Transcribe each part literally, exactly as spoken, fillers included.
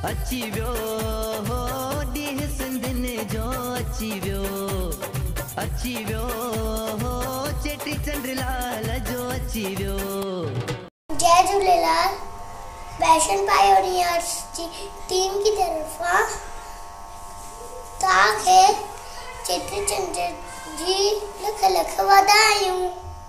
अची वियो हो ॾींहुं सिंधियुनि जो अची वियो अची वियो हो चेटी चंड लाल जो अची वियो। जय झूलेलाल। पैशन पायोनियर्स जी टीम की तरफा तव्हांखे चेटी चंड जी लख लख वाधायूं।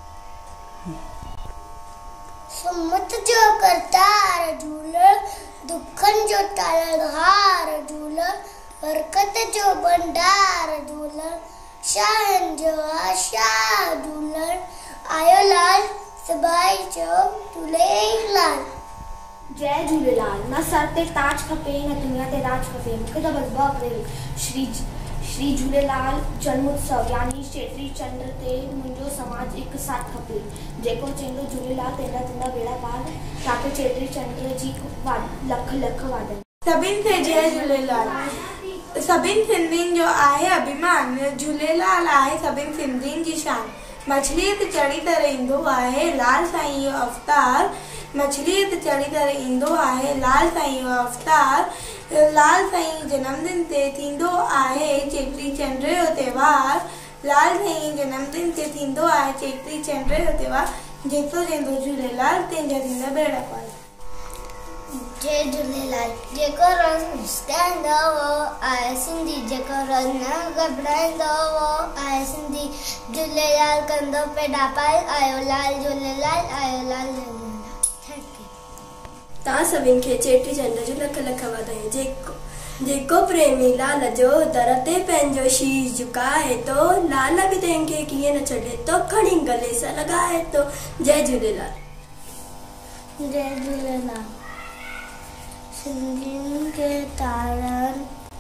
सुमत जो करतार झूलण, दुखन जो तालनहार झूलण, बरकत जो भंडार झूलण, शाहन जो आशा झूलण, आयो लाल सबाई जो झूलेलाल। जय झूलेलाल। न सर ते ताज खपे न दुनिया ते राज खपे, मूंखे त बस ॿ अप्रैल श्री श्री झूलेलाल जन्मोत्सव यानी चेटी चंड ते मुंहिंजो समाज एक साथ खपे। जेको चवंदो झूलेलाल तेरा तुंहिंजा बेड़ा पार, तव्हांखे चेटी चंड जी लख लख वाधायूं। सभिनि खे जय झूलेलाल। सभिनि सिंधियुनि जो आहे अभिमान, झूलेलाल आहे सभिनि सिंधियुनि जी शान। मछलीअ ते चढ़ी करे ईंदो आहे लाल साईं जो अवतार, मछलीअ ते चढ़ी करे ईंदो आहे लाल साईं जो अवतार। लाल साईं जन्मदिन ते थींदो आहे चेटी चंड जो त्योहार, लाल साईं जन्मदिन ते थींदो आहे चेटी चंड जो त्योहार। जेको चवंदो झूलेलाल तंहिंजा थींदा बेड़ा पार। जय झूलेलाल। जेको रोज़ मुस्कुराईंदो वो आहे सिंधी, जेको रोज़ न घबराईंदो वो आहे सिंधी। झूलेलाल कंदो पेड़ा पार, आयो लाल झूलेलाल, आयो लाल झूलेलाल। तव्हां सभिनि खे चेटी चंड जो लख लख वाधायूं। जेको जेको प्रेमी लाल जो दर ते पंहिंजो शीश झुकाए थो, लाल बि तंहिंखे कीअं न छॾे थो, खणी गले सां लॻाए थो। जय झूलेलाल। जय झूलेलाल। सिंधियुनि खे तारनि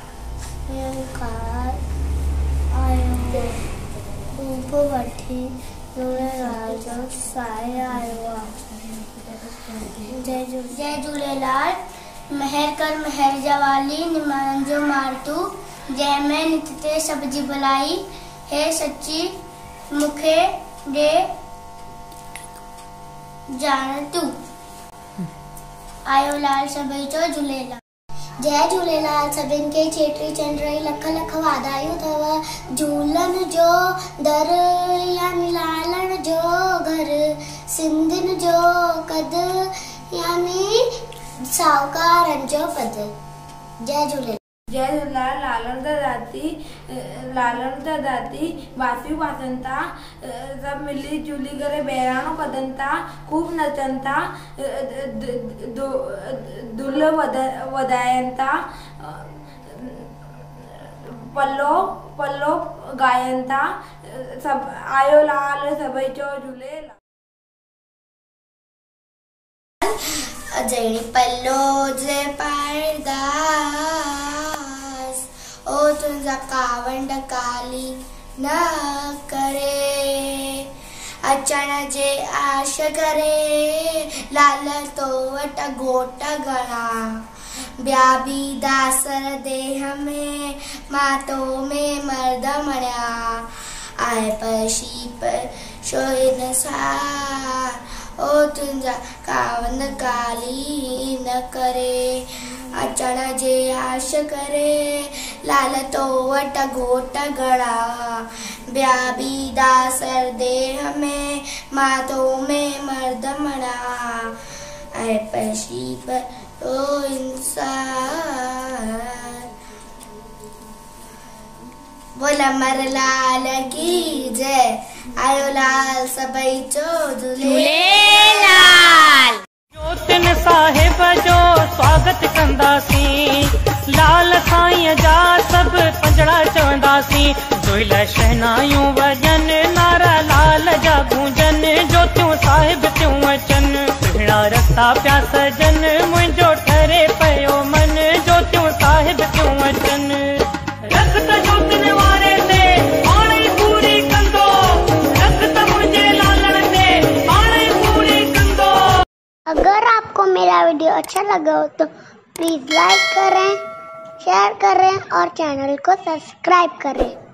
कार आयो रूप वठी झूलेलाल जो साए आयो आहे। जय जय झूलेलाल। महर कर महर जवाली निमान जो मारतू, जंहिंमें नित ते सब जी भलाई, हे सच्ची मूंखे ॾे ॼाण तूं, आयो लाल सभई जो झूलेलाल। जय झूलेलाल। सभिनि खे चेटी चंड जी लख लख वाधायूं अथव। झूलन जो दर यानी लालण जो घर, सिंधियुनि जो कद यानी साहूकारनि जो पद। जय झूलेलाल। जय झूलेलाल। लालण दा दाती लालण दा दाती वासियूं वासनि था, सभु मिली जुली करे बहिराणो कढनि था, खूब नचनि था, दुल वधाइनि था, पल्लो पल्लो गायनि था। सभु आयो लाल सभई जो झूलेलाल। अजणी पल्लो जे पारदास, ओ तुंहिंजा कावंड काली न करे, अचण जे आश करे, लाल तो वट गोट घणा, ॿिया बि दासर देह में, मातो में मर्द मणिया, आए पशी पर शोइन सार, ओ तुंहिंजा कावंद काली न करे, अचण जे आश करे, लाल तो वट घोट घड़ा, ॿिया बि दासर देह में, मातो में मर्द मणा, ऐं पशी पर इंसार। बोला मर लाल की जय, आयो लाल सभई जो झूलेलाल। जोतिन साहिब जो स्वागत कंदासीं, लाल साईं जा सभु पंजड़ा चवंदासीं, दुहिल शहनायूं वॼनि, नारा लाल जा गूंजनि, जोतियूं साहिब थियूं अचनि, पिणा रस्ता पिया सजनि, मुंहिंजो ठरे पियो मन, जोतियूं साहिब थियूं अचनि। रखत जोतिन वारे ते पाणे पूरी कंदो, रखत मुंहिंजे लालण ते पाणे पूरी कंदो। अगर आपको मेरा वीडियो अच्छा लगा हो तो प्लीज लाइक करें, शेयर करें और चैनल को सब्सक्राइब करें।